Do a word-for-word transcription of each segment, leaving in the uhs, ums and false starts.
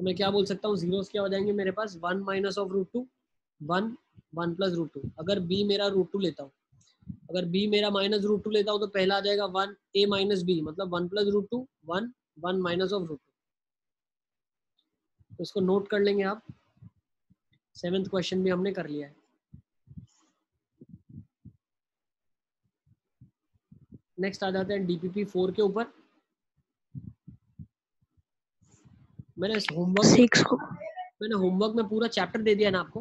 मैं क्या बोल सकता हूँ, जीरोस क्या हो जाएंगे मेरे पास, one minus of root two, one, one plus root two. अगर बी मेरा रूट टू लेता हूँ, अगर बी मेरा माइनस रूट टू लेता हूँ तो पहला आ जाएगा वन ए माइनस बी, मतलब one plus root two, one, one minus of root two. तो इसको नोट कर लेंगे आप। सेवेंथ क्वेश्चन भी हमने कर लिया है। नेक्स्ट आ जाते हैं डीपीपी फोर के ऊपर। मैंने होमवर्क सिक्स को मैंने होमवर्क में पूरा चैप्टर दे दिया ना आपको,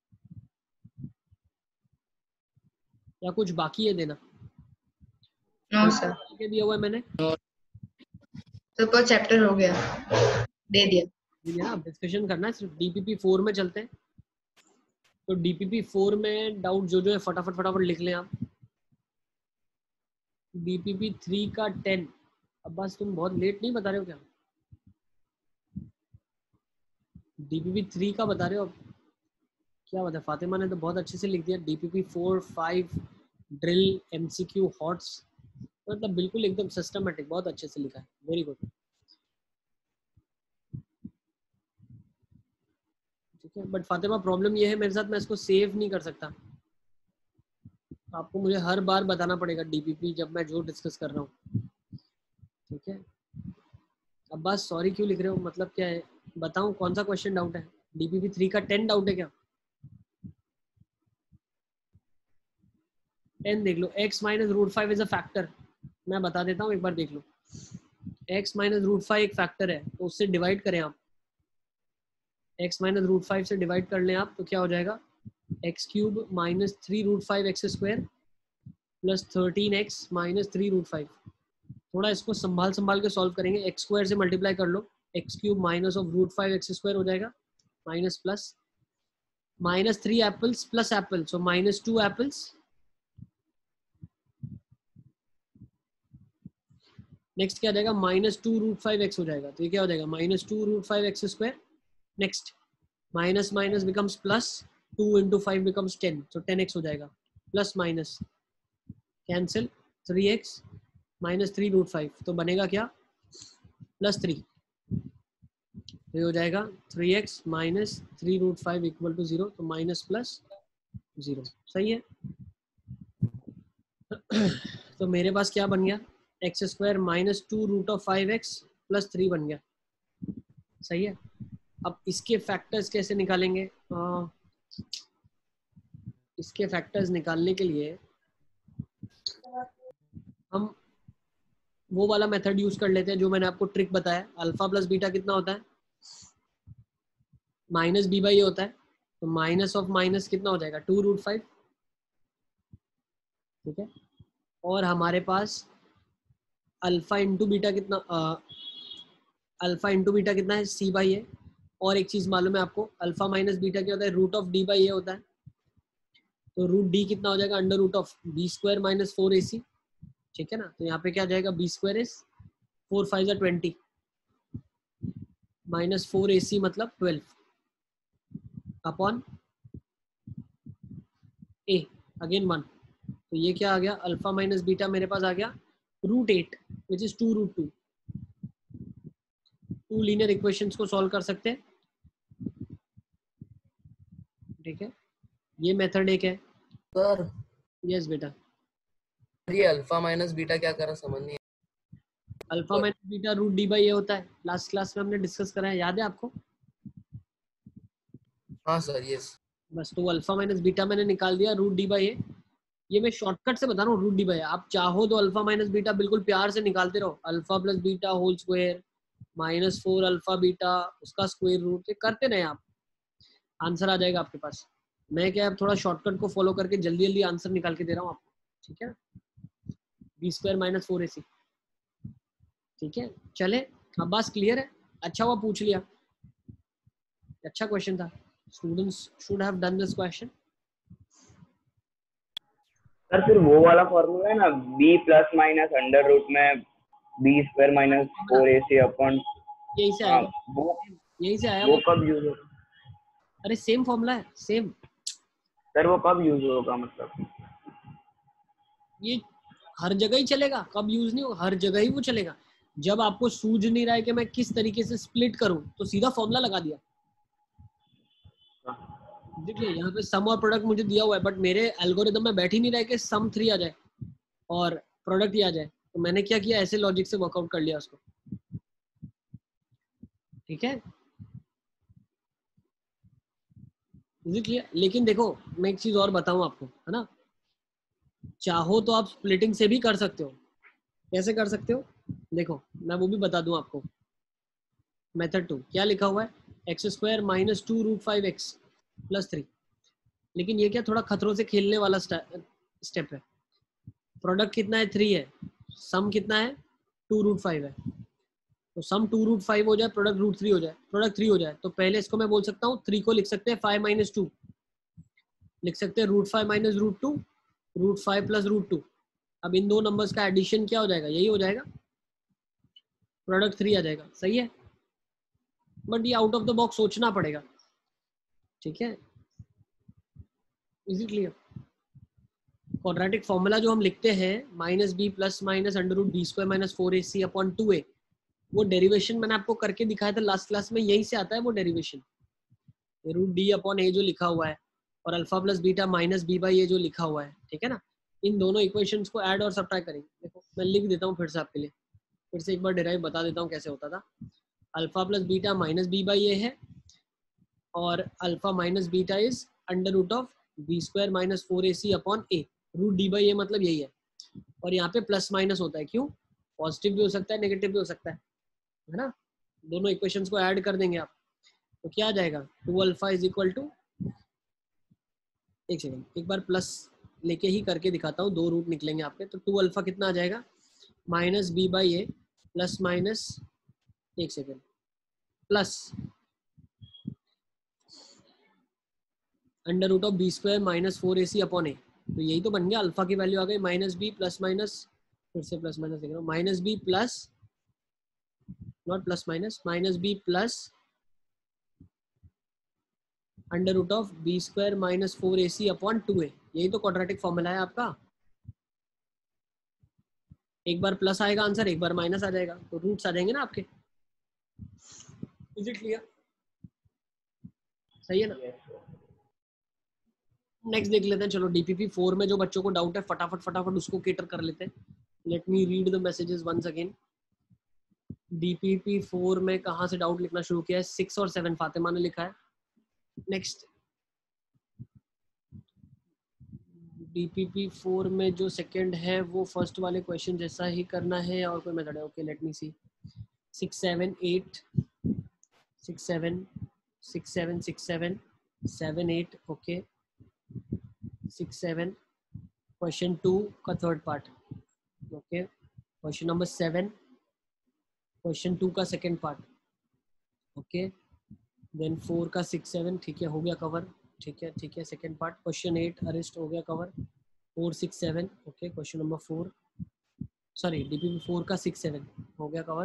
या कुछ बाकी है देना? नो सर, के दिया हुआ है मैंने, तो पर चैप्टर हो गया, दे दिया। ठीक है ना। डिस्कशन करना है सिर्फ। डीपीपी फोर में चलते हैं। तो डीपीपी फोर में डाउट जो जो है फटाफट फटाफट लिख लें आप। डीपीपी थ्री का टेन। अब बस तुम बहुत लेट नहीं बता रहे हो क्या? डीपीपी थ्री का बता रहे हो अब? क्या बता, फातिमा ने तो बहुत अच्छे से लिख दिया। DPP four, five, drill, MCQ, HOTS, मतलब बिल्कुल एकदम सिस्टमेटिक, बहुत अच्छे से लिखा है। Very good. ठीक है, बट फातिमा प्रॉब्लम ये है मेरे साथ, मैं इसको सेव नहीं कर सकता। आपको मुझे हर बार बताना पड़ेगा डीपीपी जब मैं जो डिस्कस कर रहा हूँ। ठीक है, अब बस सॉरी क्यों लिख रहे हो, मतलब क्या है बताऊं? कौन सा क्वेश्चन डाउट है? डीपीपी थ्री का टेन डाउट है क्या? टेन देख लो। X minus root five is a factor. मैं बता देता हूँ, एक बार देख लो। एक्स माइनस रूट फाइव एक फैक्टर है, तो उससे डिवाइड करें आप। एक्स माइनस रूट फाइव से डिवाइड कर लें आप, तो क्या हो जाएगा? X cube minus three root five X square plus thirteen X minus three root five. थोड़ा इसको संभाल संभाल के सॉल्व करेंगे। एक्स स्क्वायर से मल्टीप्लाई कर लो, X cube minus of root five X square हो जाएगा, minus plus minus three apples plus apple, so minus two apples. Next क्या आ जाएगा? Minus two root five X हो जाएगा, तो ये क्या हो जाएगा? Minus two root five X square. Next minus minus becomes plus, two into five becomes ten, so ten X हो जाएगा। Plus minus cancel, three x minus three root five, तो बनेगा क्या? Plus three. तो ये हो जाएगा three x minus three root five equal two zero, तो माइनस प्लस जीरो। सही है। तो मेरे पास क्या बन गया? X square minus two root of five X plus three बन गया। सही है। अब इसके फैक्टर्स कैसे निकालेंगे? आ, इसके फैक्टर्स निकालने के लिए हम वो वाला मेथड यूज कर लेते हैं जो मैंने आपको ट्रिक बताया। अल्फा प्लस बीटा कितना होता है? माइनस बी बाई ए होता है, तो माइनस ऑफ माइनस कितना हो जाएगा? Two root five. ठीक है, और हमारे पास अल्फा इंटू बीटा कितना, अल्फा इंटू बीटा कितना है? C by A. और एक चीज मालूम है आपको, अल्फा माइनस बीटा क्या होता है? Root of D by A होता है। तो रूट डी कितना हो जाएगा? Under root of B square minus four A C. ठीक है ना, तो यहाँ पे क्या जाएगा? B square is four five जा twenty minus four A C मतलब twelve upon A, again one. तो ये क्या आ गया? अल्फा माइनस बीटा मेरे पास आ गया root eight, which is two root two. Two linear equations को सॉल्व कर सकते हैं। ठीक है, ये मेथड एक है। सर यस बेटा। ये अल्फा माइनस बीटा क्या कर रहा समझ नहीं। Alpha minus beta root D by A होता है, लास्ट क्लास में हमने डिस्कस करा है, याद है आपको? हाँ सर, यस। बस, तो अल्फा माइनस बीटा मैंने निकाल दिया रूट डी बाई ए। ये मैं शॉर्टकट से बता रहा हूँ, रूट डी बाई ए। आप चाहो तो अल्फा माइनस बीटा बिल्कुल प्यार से निकालते रहो, alpha plus beta whole square minus four alpha beta उसका स्क्वायर रूट, ये करते रहे आप, आंसर आ जाएगा आपके पास। मैं क्या थोड़ा शॉर्टकट को फॉलो करके जल्दी जल्दी आंसर निकाल के दे रहा हूँ आपको। ठीक है, B square minus four A C. ठीक है, चले, अब बस क्लियर है। अच्छा हुआ पूछ लिया, अच्छा क्वेश्चन था। Students should have done this question. Sir फिर वो वाला फॉर्मूला है ना, B plus minus under root में B square minus four A C upon, यही से आया, वो यही से आया वो वो। कब यूज होगा? अरे सेम फॉर्मूला है, सेम। सर वो कब यूज होगा मतलब? ये हर जगह ही चलेगा, कब यूज नहीं होगा, हर जगह ही वो चलेगा। जब आपको सूझ नहीं रहा है कि मैं किस तरीके से स्प्लिट करूं तो सीधा फॉर्मूला लगा दिया। देखिए यहाँ पे सम और प्रोडक्ट मुझे दिया हुआ है, बट मेरे एल्गोरिदम में बैठ ही नहीं रहा है कि सम थ्री आ जाए और प्रोडक्ट ही आ जाए, तो मैंने क्या किया, ऐसे लॉजिक से वर्कआउट कर लिया उसको। ठीक है, क्लियर। लेकिन देखो मैं एक चीज और बताऊं आपको, है ना, चाहो तो आप स्प्लिटिंग से भी कर सकते हो। कैसे कर सकते हो, देखो मैं वो भी बता दूं आपको। मेथड टू क्या लिखा हुआ है, X square minus two root five X plus three. लेकिन ये क्या थोड़ा खतरों से खेलने वाला स्टेप है। प्रोडक्ट कितना है, थ्री है, सम कितना है, टू रूट फाइव है। तो सम टू रूट फाइव हो जाए, प्रोडक्ट रूट थ्री हो जाए, प्रोडक्ट थ्री हो जाए, तो पहले इसको मैं बोल सकता हूँ, थ्री को लिख सकते हैं फाइव माइनस टू, लिख सकते हैं root five minus root two, root five plus root two. अब इन दो नंबर्स का एडिशन क्या हो जाएगा, यही हो जाएगा, प्रोडक्ट थ्री आ जाएगा। सही है, बट ये आउट ऑफ द बॉक्स सोचना पड़ेगा। ठीक है, is it clear. Quadratic formula जो हम लिखते हैं, minus B plus minus under root B square minus four A C upon two A, वो डेरिवेशन मैंने आपको करके दिखाया था लास्ट क्लास में, यहीं से आता है वो derivation, root D upon A जो लिखा हुआ है, और alpha plus beta minus B by A जो लिखा हुआ है। ठीक है ना, इन दोनों इक्वेशंस को ऐड और सब्ट्रैक्ट करेंगे। देखो मैं लिख देता हूँ फिर से आपके लिए, फिर से एक बार डिराइव बता देता हूँ कैसे होता था। Alpha plus beta minus B by A है, और alpha minus beta is under root of B square minus four A C upon A, root D by A मतलब यही है। और यहाँ पे प्लस माइनस होता है, क्यों, पॉजिटिव भी हो सकता है नेगेटिव भी हो सकता है, है ना। दोनों इक्वेशंस को ऐड कर देंगे आप, तो क्या आ जाएगा, two alpha is equal to, एक सेकेंड एक बार प्लस लेके ही करके दिखाता हूँ, दो रूट निकलेंगे आपके, तो टू अल्फा कितना आ जाएगा, minus B by A plus minus, एक second, plus under root of B square minus four A C upon A. तो यही तो बन गया, अल्फा की वैल्यू आ गई माइनस बी प्लस माइनस, फिर से प्लस माइनस देख रहा हूँ, minus B plus, not plus minus, minus B plus under root of B square minus four A C upon two A. यही तो क्वाड्रेटिक फॉर्मूला है आपका। एक बार प्लस आएगा आंसर, एक बार माइनस आ जाएगा, तो रूट्स आ जाएंगे ना आपके। इज इट क्लियर, सही है ना। नेक्स्ट देख लेते हैं, चलो डीपीपी फोर में जो बच्चों को डाउट है फटाफट फटाफट उसको केटर कर लेते हैं। Let me read the messages once again. DPP four में कहाँ से डाउट लिखना शुरू किया है, सिक्स और सेवन फातिमा ने लिखा है। नेक्स्ट डीपीपी फोर में जो सेकंड है वो फर्स्ट वाले क्वेश्चन जैसा ही करना है और कोई मेथड है, okay let me see. Six seven eight six seven six seven six seven seven eight, okay six seven, question two का third part, okay question number seven, question two का second part, okay then four का six seven, ठीक है हो गया cover, ठीक है ठीक है second part, question eight arrest हो गया cover, four six seven, okay question number four, sorry DPP four का सिक्स सेवन हो गया कवर,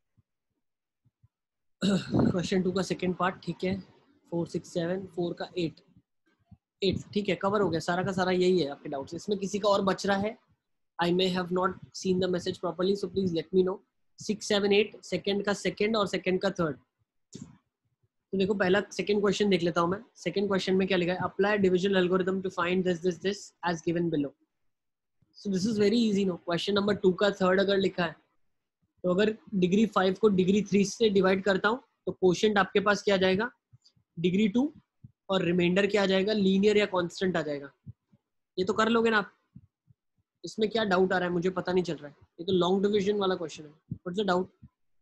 क्वेश्चन टू का सेकंड पार्ट, ठीक है फोर सिक्स सेवन, फोर का एट एट, ठीक है कवर हो गया सारा का सारा। यही है आपके डाउट्स, इसमें किसी का और बच रहा है, I may have not seen the message properly, so please let me know. Six seven eight, second का सेकंड और सेकंड का थर्ड। तो देखो पहला सेकंड क्वेश्चन देख लेता हूं मैं। सेकंड क्वेश्चन में क्या लिखा है, apply division algorithm to find this this this as given below. So this is very easy no. Question number two का थर्ड अगर लिखा है तो अगर डिग्री फाइव को डिग्री थ्री से डिवाइड करता हूँ तो कोशेंट आपके पास क्या आ जाएगा, डिग्री टू, और रिमाइंडर क्या आ जाएगा, लीनियर या कांस्टेंट आ जाएगा। ये तो कर लोगे ना आप। इसमें क्या डाउट आ रहा है मुझे पता नहीं चल रहा है, ये तो लॉन्ग डिवीजन वाला क्वेश्चन है, what's the doubt.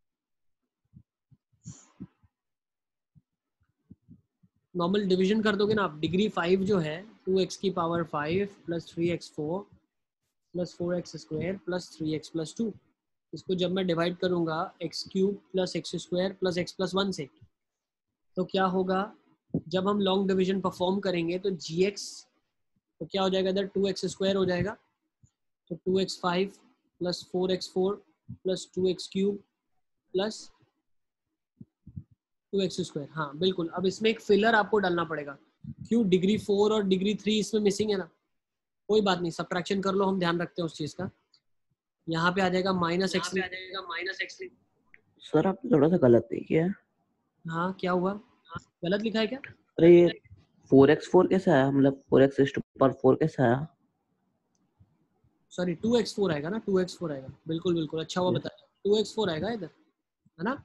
Normal division कर दोगे ना आप। डिग्री फाइव जो है टू एक्स की power five plus three X four plus four X square plus three X plus two, इसको जब मैं डिवाइड करूंगा X cube plus X square plus X plus one से, तो क्या होगा, जब हम लॉन्ग डिवीजन परफॉर्म करेंगे तो जी एक्स तो क्या हो जाएगा, इधर टू एक्स स्क्वायर हो जाएगा, तो two X five plus four X four plus two X cube plus two x square. हाँ बिल्कुल, अब इसमें एक फिलर आपको डालना पड़ेगा, क्यों, डिग्री फोर और डिग्री थ्री इसमें मिसिंग है ना। कोई बात नहीं, सब्ट्रैक्शन कर लो, हम ध्यान रखते हैं उस चीज़ का। यहाँ पे आ जाएगा माइनस एक्स थ्री, आ जाएगा माइनस एक्स थ्री। सर आपने थोड़ा सा गलत लिखा है। हाँ क्या हुआ, गलत लिखा है क्या? अरे ये फोर एक्स फोर कैसे आया, मतलब four X is two power four कैसे आया? सॉरी टू एक्स फोर आएगा ना, टू एक्स फोर आएगा, बिल्कुल बिल्कुल, अच्छा हुआ बताया, टू एक्स फोर आएगा इधर, है ना?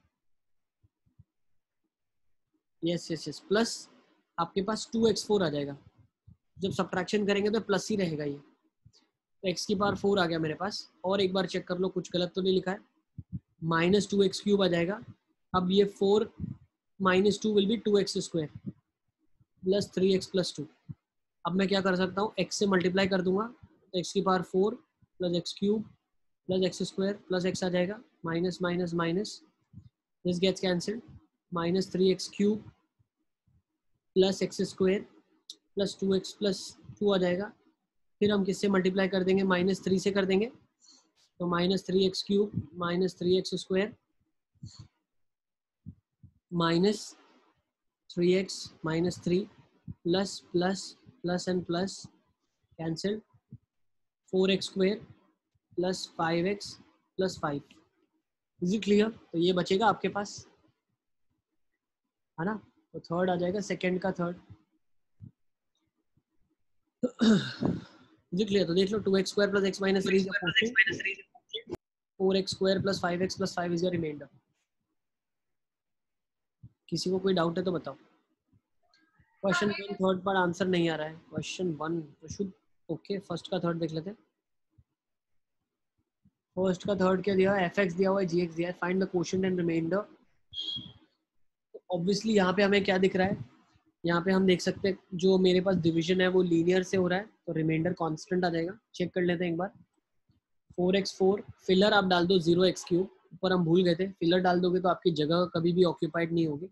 यस यस यस, प्लस आपके पास टू एक्स फोर आ जाएगा, जब सब्ट्रैक्शन करेंगे तो प्लस ही रहेगा ये, तो एक्स की पावर फोर आ गया मेरे पास। और एक बार चेक कर लो कुछ गलत तो नहीं लिखा है, माइनस टू एक्स क्यूब आ जाएगा। अब ये four minus two will be two x square plus three X plus two. अब मैं क्या कर सकता हूँ, एक्स से मल्टीप्लाई कर दूंगा, तो एक्स की power four plus X cube plus X square plus X आ जाएगा, minus minus minus, this gets cancelled, minus three X cube plus X square plus two x plus two आ जाएगा। फिर हम किससे मल्टीप्लाई कर देंगे, माइनस थ्री से कर देंगे, तो minus three X cube minus three X square minus three x minus three plus plus plus and plus cancel, four X square plus five X plus five. Is it clear? तो ये बचेगा आपके पास, है ना? तो थर्ड आ जाएगा, second का third. Is it clear? तो देख लो, two x square plus x minus three, four X square plus five X plus five is your remainder. किसी को कोई डाउट है तो बताओ। क्वेश्चन वन थर्ड पर आंसर नहीं आ रहा है, क्वेश्चन वन तो शुड ओके, फर्स्ट का थर्ड देख लेते हैं। फर्स्ट का थर्ड क्या दिया है, एफ एक्स दिया हुआ है, जी एक्स दिया है, find the quotient and remainder. Obviously यहाँ पे हमें क्या दिख रहा है, यहाँ पे हम देख सकते हैं जो मेरे पास डिवीजन है वो लीनियर से हो रहा है, तो रिमाइंडर कांस्टेंट आ जाएगा। चेक कर लेते हैं एक बार, फोर एक्स फोर, फिलर आप डाल दो जीरो एक्स क्यूब, ऊपर हम भूल गए थे, फिलर डाल दोगे तो आपकी जगह कभी भी ऑक्यूपाइड नहीं होगी,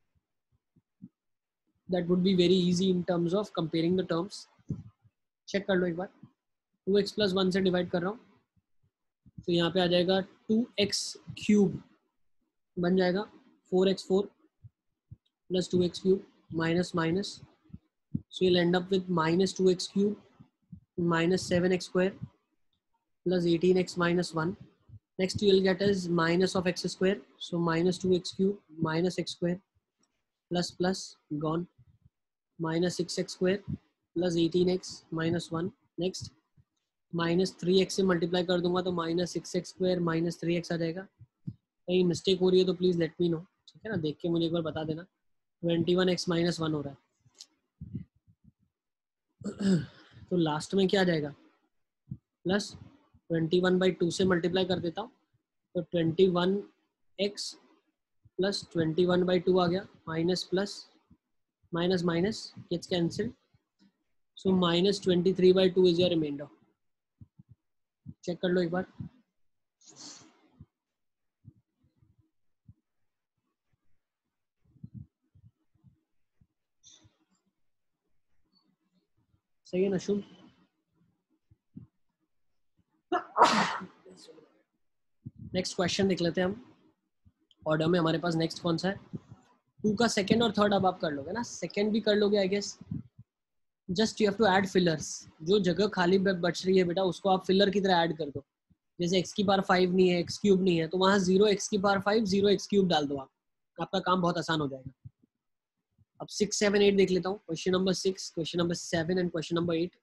that would be very easy in terms of comparing the terms. Check कर लो एक बार, टू एक्स प्लस वन से डिवाइड कर रहा हूँ, तो यहाँ पे आ जाएगा टू एक्स क्यूब बन जाएगा four X four plus two X cube minus minus, so you'll end up with minus two x cube minus seven x square plus eighteen x minus one. Next you'll get is minus of x square, so minus two x cube minus x square plus plus gone, minus six x square plus eighteen x minus one. Next minus three x से multiply कर दूंगा तो minus six x square minus three x आ जाएगा। कहीं mistake हो रही है तो प्लीज़ लेट मी नो, ठीक है ना, देख के मुझे एक बार बता देना। Twenty one X minus one हो रहा है, तो लास्ट में क्या आ जाएगा, plus twenty one by two से मल्टीप्लाई कर देता हूँ, तो twenty one X plus twenty one by two आ गया, minus plus minus minus gets cancel, so minus twenty three by two is your remainder. Check कर लो एक बार, सही है ना शुभ? नेक्स्ट क्वेश्चन देख लेते हैं हम, ऑर्डर में हमारे पास नेक्स्ट कौन सा है, टू का सेकंड और थर्ड अब आप कर लोगे ना, सेकंड भी कर लोगे I guess. Just you have to add fillers, जो जगह खाली बच रही है बेटा उसको आप फिलर की तरह ऐड कर दो। जैसे एक्स की पावर फाइव नहीं है, एक्स क्यूब नहीं है, तो वहाँ जीरो एक्स की power five zero X cube डाल दो आप, आपका काम बहुत आसान हो जाएगा। अब सिक्स सेवन एट देख लेता हूँ, question number six, question number seven and question number eight.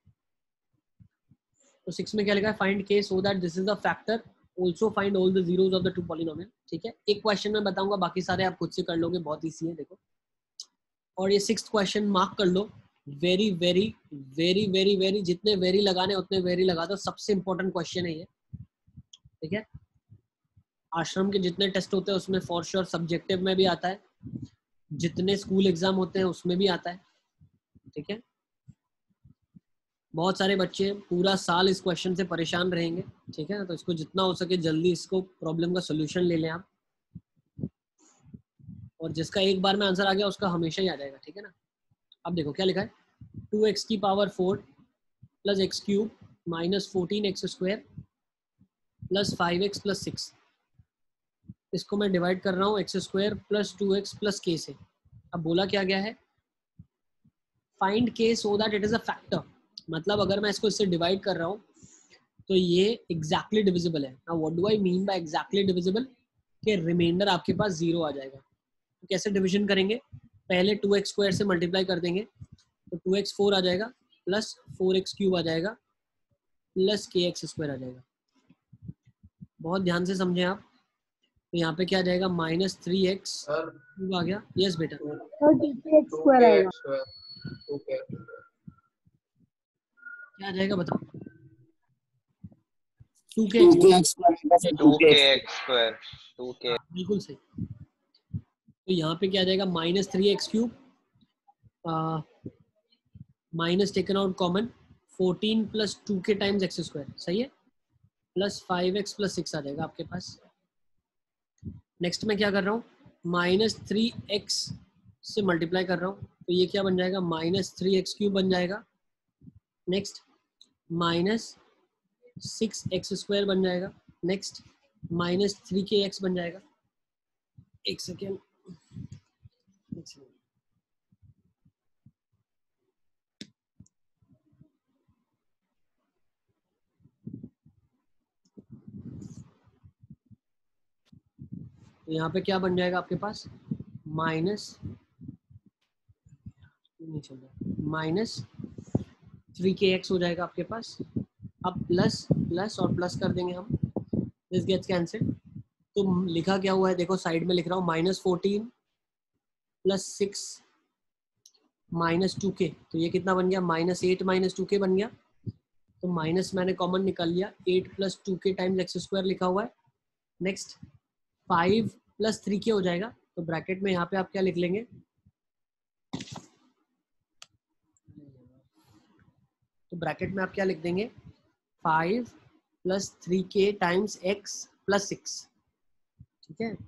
तो सिक्स में क्या लिखा है, find K so that this is the factor, also find all the zeros of the two polynomial. ठीक है, एक क्वेश्चन में बताऊंगा, बाकी सारे आप खुद से कर लोगे, बहुत ईजी है देखो। और ये सिक्स्थ क्वेश्चन मार्क कर लो, very very very very very, जितने वेरी लगाने उतने वेरी लगा दो, सबसे इंपॉर्टेंट क्वेश्चन है ये। ठीक है, आश्रम के जितने टेस्ट होते हैं उसमें फॉर श्योर सब्जेक्टिव में भी आता है, जितने स्कूल एग्जाम होते हैं उसमें भी आता है। ठीक है, बहुत सारे बच्चे पूरा साल इस क्वेश्चन से परेशान रहेंगे। ठीक है ना, तो इसको जितना हो सके जल्दी इसको प्रॉब्लम का सोल्यूशन ले लें आप, और जिसका एक बार में आंसर आ गया उसका हमेशा ही आ जाएगा। ठीक है ना, अब देखो क्या लिखा है, टू एक्स की power four plus X cube minus fourteen X square plus five X plus six, इसको मैं डिवाइड कर रहा हूँ X square plus two x plus K से। अब बोला क्या गया है, find K so that it is a factor, मतलब अगर मैं इसको इससे डिवाइड कर रहा हूँ तो ये एग्जैक्टली डिविजिबल है। Now what do I mean by exactly divisible? कि रिमाइंडर आपके पास जीरो आ जाएगा। तो कैसे डिवीजन करेंगे? पहले टू एक्स स्क्वायर से मल्टीप्लाई कर देंगे, तो टू एक्स फोर आ जाएगा, प्लस फोर एक्स क्यूब आ जाएगा, प्लस के एक्स स्क्वायर आ जाएगा। बहुत ध्यान से समझें आप। तो यहाँ पे क्या आ जाएगा? माइनस थ्री एक्स क्यूब आ गया। यस बेटा, क्या आ जाएगा बताओ? टू के टू के एक्स स्क्वायर, टू के, बिल्कुल सही। तो यहाँ पे क्या आ जाएगा? Minus three X cube, minus taken out common, fourteen plus two K times X square, सही है, plus five X plus six आ जाएगा आपके पास। नेक्स्ट मैं क्या कर रहा हूँ? माइनस थ्री एक्स से मल्टीप्लाई कर रहा हूँ, तो ये क्या बन जाएगा? माइनस थ्री एक्स क्यूब बन जाएगा। Next minus six X square बन जाएगा। Next minus three K X बन जाएगा। एक सेकेंड, एक सेकेंड। तो यहाँ पे क्या बन जाएगा आपके पास? Minus minus three K X हो जाएगा आपके पास। अब प्लस प्लस और प्लस कर देंगे हम, दिस गेट्स कैंसिल। तो लिखा क्या हुआ है देखो, साइड में लिख रहा हूँ minus fourteen plus six minus two K, तो ये कितना बन गया? माइनस एट माइनस टू के बन गया। तो माइनस मैंने कॉमन निकाल लिया, eight plus two K times X square लिखा हुआ है। नेक्स्ट फाइव प्लस थ्री के हो जाएगा, तो ब्रैकेट में यहाँ पे आप क्या लिख लेंगे? तो ब्रैकेट में आप क्या लिख देंगे? Five plus three K times X plus six, ठीक है।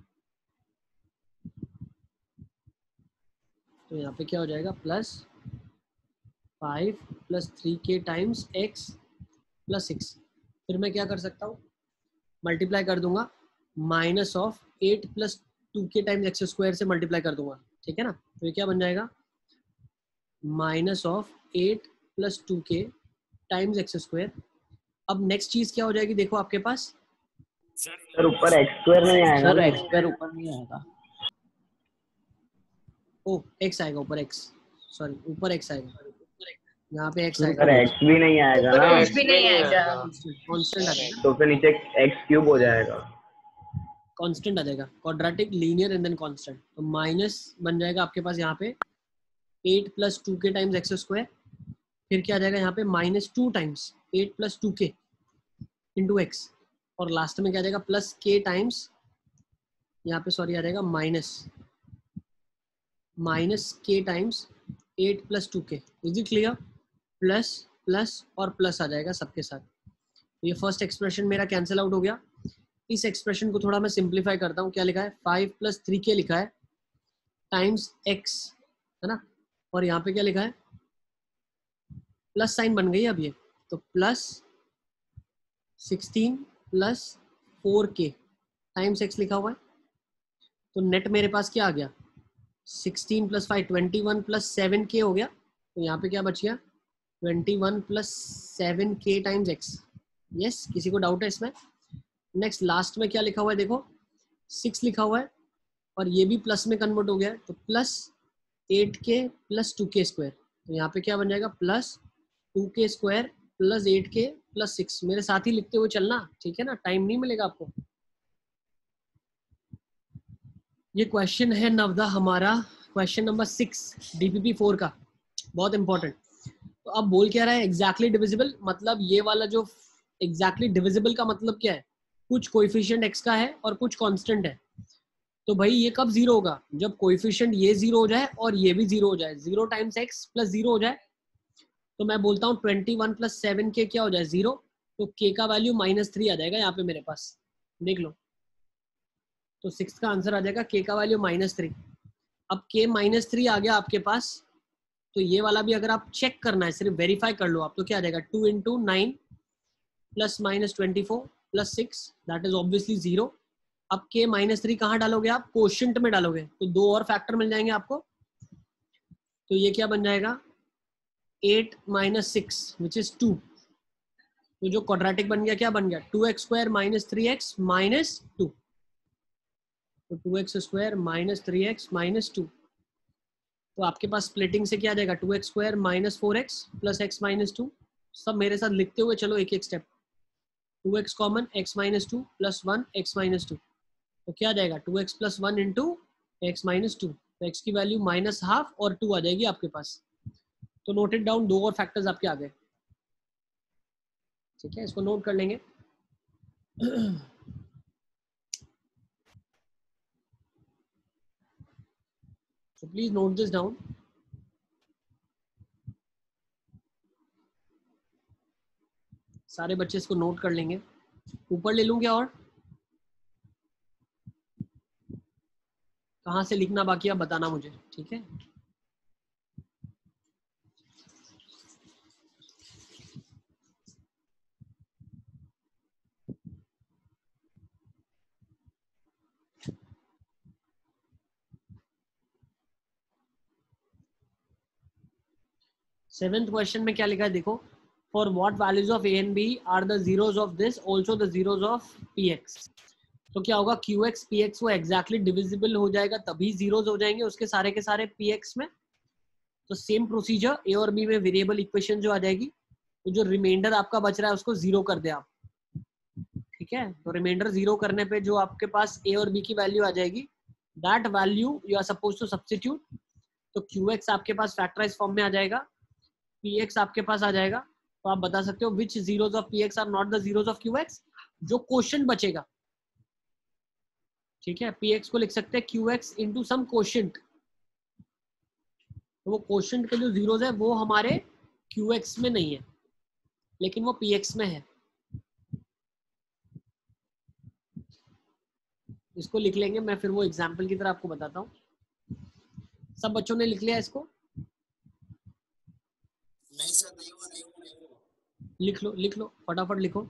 तो यहाँ पे क्या हो जाएगा? Plus five plus three K times X plus six. फिर मैं क्या कर सकता हूँ? मल्टीप्लाई कर दूंगा, minus of eight plus two K times X square से मल्टीप्लाई कर दूंगा, ठीक है ना। तो ये क्या बन जाएगा? Minus of eight plus two K times X square. अब नेक्स्ट चीज क्या हो जाएगी देखो आपके पास? सर ऊपर एक्स स्क्वायर नहीं आएगा? सर एक्स स्क्वायर ऊपर नहीं आएगा। ओ एक्स आएगा ऊपर, एक्स सॉरी ऊपर एक्स आएगा, यहाँ पे एक्स सर आएगा, एक्स भी नहीं आएगा ऊपर ना, कुछ भी नहीं आएगा। कांस्टेंट आ जाएगा, तो फिर नीचे एक्स क्यूब हो जाएगा। कांस्टेंट आ जाएगा, quadratic linear and then constant. तो माइनस बन जाएगा आपके पास यहाँ पे eight plus two K times X square, फिर क्या आ जाएगा यहाँ पे? Minus two times eight plus two K into X, और लास्ट में क्या आ जाएगा? प्लस के टाइम्स, यहाँ पे सॉरी आ जाएगा minus minus K times eight plus two K. Is it clear? Plus plus और प्लस आ जाएगा सबके साथ। तो ये फर्स्ट एक्सप्रेशन मेरा कैंसिल आउट हो गया। इस एक्सप्रेशन को थोड़ा मैं सिंप्लीफाई करता हूँ। क्या लिखा है? फाइव प्लस थ्री के लिखा है टाइम्स एक्स, है ना, और यहाँ पे क्या लिखा है? प्लस साइन बन गई अब ये, तो plus sixteen plus four K times X लिखा हुआ है। तो नेट मेरे पास क्या आ गया? Sixteen plus five twenty one plus seven के हो गया। तो यहाँ पे क्या बच गया? ट्वेंटी वन प्लस सेवन के टाइम्स एक्स। यस, किसी को डाउट है इसमें? नेक्स्ट लास्ट में क्या लिखा हुआ है देखो, सिक्स लिखा हुआ है और ये भी प्लस में कन्वर्ट हो गया है, तो प्लस एट के प्लस टू के स्क्वायर। तो यहाँ पे क्या बन जाएगा? प्लस टू के स्क्वायर प्लस एट के प्लस सिक्स। मेरे साथ ही लिखते हुए चलना, ठीक है ना, टाइम नहीं मिलेगा आपको। ये क्वेश्चन है नवदा हमारा, question number six DPP four का, बहुत इंपॉर्टेंट। तो अब बोल क्या रहा है? एग्जैक्टली डिविजिबल, मतलब ये वाला जो एग्जैक्टली डिविजिबल का मतलब क्या है? कुछ कोएफिशिएंट x का है और कुछ कांस्टेंट है। तो भाई ये कब जीरो होगा? जब कोएफिशिएंट ये जीरो हो जाए और ये भी जीरो हो जाए, zero times x plus zero हो जाए। तो मैं बोलता हूँ ट्वेंटी वन प्लस सेवन के क्या हो जाए? जीरो। तो k का वैल्यू माइनस थ्री आ जाएगा यहाँ पे मेरे पास, देख लो। तो सिक्स का आंसर आ जाएगा k का वैल्यू माइनस थ्री। अब k माइनस थ्री आ गया आपके पास, तो ये वाला भी अगर आप चेक करना है, सिर्फ वेरीफाई कर लो आप, तो क्या आ जाएगा? Two into nine plus minus twenty four plus six, that is obviously zero. अब k माइनस थ्री कहाँ डालोगे आप? कोशेंट में डालोगे, तो दो और फैक्टर मिल जाएंगे आपको। तो ये क्या बन जाएगा? Eight minus six which is two, तो जो क्वाड्रेटिक बन गया क्या बन गया, two x square minus three x minus two, तो two x square minus three x minus two. तो आपके पास स्प्लिटिंग से क्या आ जाएगा, two x square minus four x plus x minus two. सब मेरे साथ लिखते हुए चलो एक एक step. Two x common, x minus two plus one X minus two, तो क्या आ जाएगा two x plus one into x minus two, तो एक्स की वैल्यू माइनस हाफ और टू आ जाएगी आपके पास। तो नोटेड डाउन, दो और फैक्टर्स आपके आ गए। ठीक है, इसको नोट कर लेंगे। So please note this down. सारे बच्चे इसको नोट कर लेंगे। ऊपर ले लूं क्या और कहाँ से लिखना बाकी आप बताना मुझे, ठीक है। सेवेंथ क्वेश्चन में क्या लिखा है देखो, for what values of a and b are the zeros of this also the zeros of p x. तो क्या होगा, क्यू एक्स पी एक्स वो एग्जैक्टली डिविजिबल हो जाएगा तभी जीरोज हो जाएंगे उसके सारे के सारे पी एक्स में। तो सेम प्रोसीजर ए और बी में वेरिएबल इक्वेशन जो आ जाएगी, तो जो रिमाइंडर आपका बच रहा है उसको जीरो कर दे आप, ठीक है। तो रिमाइंडर जीरो करने पे जो आपके पास ए और बी की वैल्यू आ जाएगी, that value you are suppose to substitute. तो क्यू एक्स आपके पास फैक्टराइज फॉर्म में आ जाएगा, पी एक्स आपके पास आ जाएगा। तो आप बता सकते हो which zeros of p x are not the zeros of q x, जो क्वोशिएंट बचेगा, ठीक है। पी एक्स को लिख सकते हैं q x into some quotient, तो वो क्वोशिएंट के जो जीरोज है वो हमारे क्यू एक्स में नहीं है लेकिन वो पी एक्स में है। इसको लिख लेंगे, मैं फिर वो एग्जाम्पल की तरह आपको बताता हूँ। सब बच्चों ने लिख लिया इसको? नहीं सर, नहीं हुआ, नहीं हुआ, नहीं हुआ। लिख लो लिख लो फटाफट लिखो,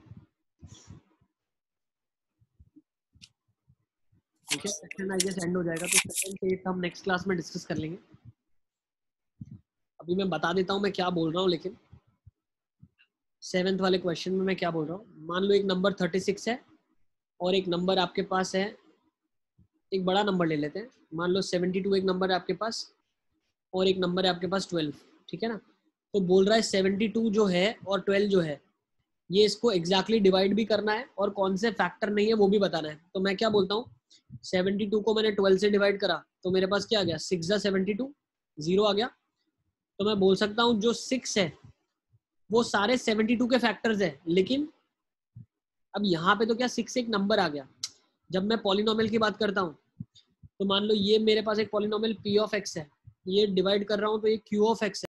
ठीक है। सेक्शन आई गेस एंड हो जाएगा, तो सेकंड से एट हम नेक्स्ट क्लास में डिस्कस कर लेंगे। अभी मैं बता देता हूँ मैं क्या बोल रहा हूँ, लेकिन सेवेंथ वाले क्वेश्चन में मैं क्या बोल रहा हूँ। मान लो एक नंबर थर्टी सिक्स है और एक नंबर आपके पास है, एक बड़ा नंबर ले लेते हैं, मान लो सेवेंटी टू एक नंबर है आपके पास और एक नंबर है आपके पास ट्वेल्व, ठीक है ना। तो बोल रहा है सेवेंटी टू जो है और ट्वेल्व जो है ये इसको एग्जैक्टली डिवाइड भी करना है और कौन से फैक्टर नहीं है वो भी बताना है। तो मैं क्या बोलता हूँ, सेवेंटी टू को मैंने ट्वेल्व से डिवाइड करा तो मेरे पास क्या आ गया, सिक्स जा सेवेंटी टू, जीरो आ गया। तो मैं बोल सकता हूँ जो सिक्स है वो सारे सेवेंटी टू के फैक्टर्स है, लेकिन अब यहाँ पे तो क्या सिक्स एक नंबर आ गया। जब मैं पॉलिनोमियल की बात करता हूँ तो मान लो ये मेरे पास एक पॉलिनोमियल पी ऑफ एक्स है, ये डिवाइड कर रहा हूँ तो ये क्यू ऑफ एक्स है।